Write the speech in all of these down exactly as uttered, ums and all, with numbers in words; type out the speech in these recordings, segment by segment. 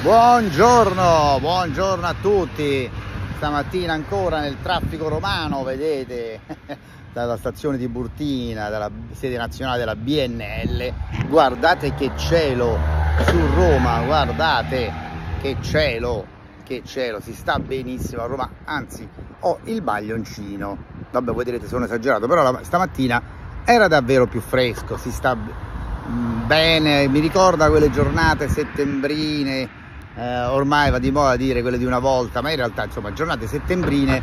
Buongiorno, buongiorno a tutti. Stamattina ancora nel traffico romano, vedete, dalla stazione di Burtina, dalla sede nazionale della B N L. Guardate che cielo su Roma, guardate che cielo, che cielo, si sta benissimo a Roma, anzi ho il baglioncino. Vabbè, voi direte sono esagerato, però la, stamattina era davvero più fresco, si sta bene, mi ricorda quelle giornate settembrine. Eh, ormai va di moda dire quelle di una volta, ma in realtà insomma giornate settembrine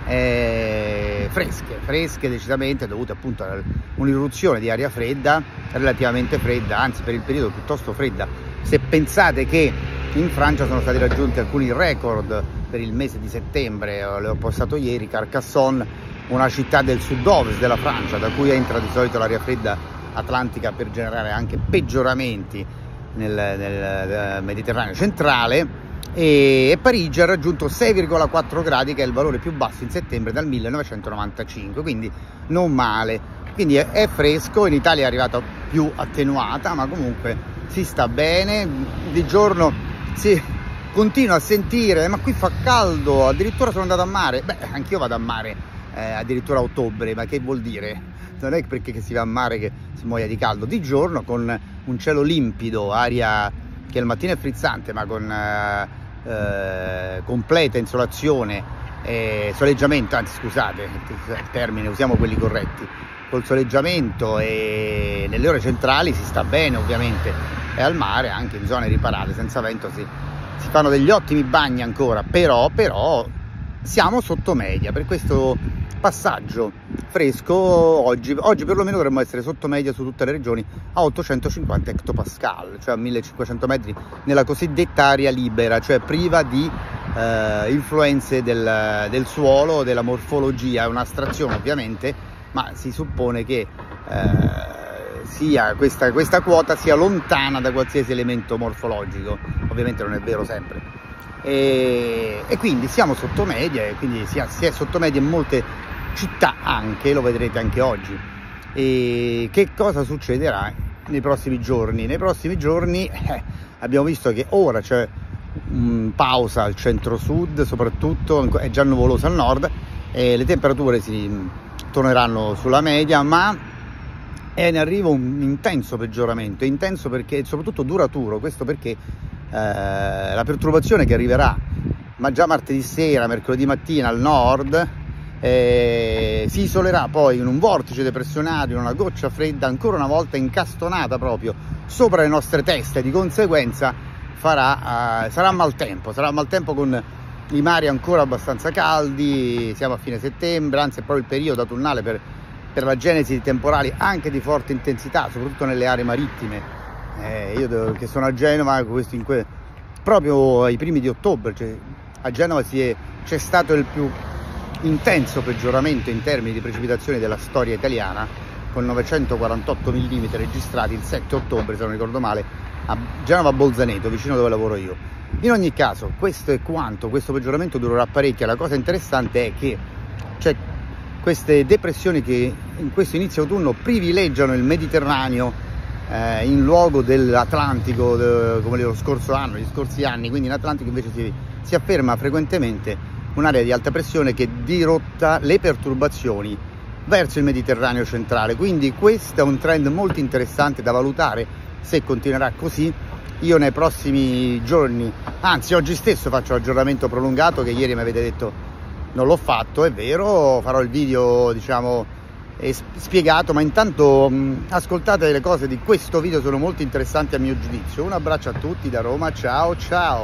eh, fresche, fresche decisamente, dovute appunto a un'irruzione di aria fredda, relativamente fredda, anzi per il periodo piuttosto fredda. Se pensate che in Francia sono stati raggiunti alcuni record per il mese di settembre, le ho postato ieri, Carcassonne, una città del sud-ovest della Francia, da cui entra di solito l'aria fredda atlantica per generare anche peggioramenti Nel, nel Mediterraneo centrale, e Parigi ha raggiunto sei virgola quattro gradi, che è il valore più basso in settembre dal millenovecentonovantacinque, quindi non male. Quindi è, è fresco, in Italia è arrivata più attenuata, ma comunque si sta bene. Di giorno si continua a sentire ma qui fa caldo, addirittura sono andato a mare. Beh, anch'io vado a mare eh, addirittura a ottobre, ma che vuol dire? Non è perché si va a mare che si muoia di caldo. Di giorno con un cielo limpido, aria che al mattino è frizzante, ma con eh, eh, completa insolazione e soleggiamento, anzi scusate il termine, usiamo quelli corretti, col soleggiamento, e nelle ore centrali si sta bene ovviamente, e al mare anche in zone riparate senza vento si, si fanno degli ottimi bagni ancora, però, però siamo sotto media per questo passaggio fresco. Oggi, oggi perlomeno dovremmo essere sotto media su tutte le regioni a ottocentocinquanta hectopascal, cioè a millecinquecento metri nella cosiddetta aria libera, cioè priva di eh, influenze del, del suolo, della morfologia. È un'astrazione ovviamente, ma si suppone che eh, sia questa, questa quota sia lontana da qualsiasi elemento morfologico. Ovviamente non è vero sempre. E, e quindi siamo sotto media, e quindi si, si è sotto media in molte città anche, lo vedrete anche oggi. E che cosa succederà nei prossimi giorni? Nei prossimi giorni eh, abbiamo visto che ora c'è mh, pausa al centro-sud, soprattutto è già nuvoloso al nord, e le temperature si mh, torneranno sulla media, ma è in arrivo un intenso peggioramento, intenso perché soprattutto duraturo. Questo perché eh, la perturbazione che arriverà ma già martedì sera, mercoledì mattina al nord, Eh, si isolerà poi in un vortice depressionario, una goccia fredda ancora una volta incastonata proprio sopra le nostre teste. Di conseguenza farà, eh, sarà maltempo, sarà maltempo con i mari ancora abbastanza caldi. Siamo a fine settembre, anzi è proprio il periodo autunnale per, per la genesi di temporali anche di forte intensità, soprattutto nelle aree marittime. Eh, io che sono a Genova, questo in que, proprio ai primi di ottobre, cioè, a Genova si è, c'è stato il più intenso peggioramento in termini di precipitazioni della storia italiana, con novecentoquarantotto millimetri registrati il sette ottobre, se non ricordo male, a Genova Bolzaneto, vicino dove lavoro io. In ogni caso, questo è quanto. Questo peggioramento durerà parecchio. La cosa interessante è che c'è queste depressioni che in questo inizio autunno privilegiano il Mediterraneo eh, in luogo dell'Atlantico, de, come lo scorso anno, gli scorsi anni. Quindi in Atlantico invece si, si afferma frequentemente un'area di alta pressione che dirotta le perturbazioni verso il Mediterraneo centrale. Quindi questo è un trend molto interessante da valutare se continuerà così. Io nei prossimi giorni, anzi oggi stesso, faccio l'aggiornamento prolungato che ieri mi avete detto non l'ho fatto, è vero, farò il video diciamo spiegato, ma intanto mh, ascoltate le cose di questo video, sono molto interessanti a mio giudizio. Un abbraccio a tutti da Roma, ciao ciao.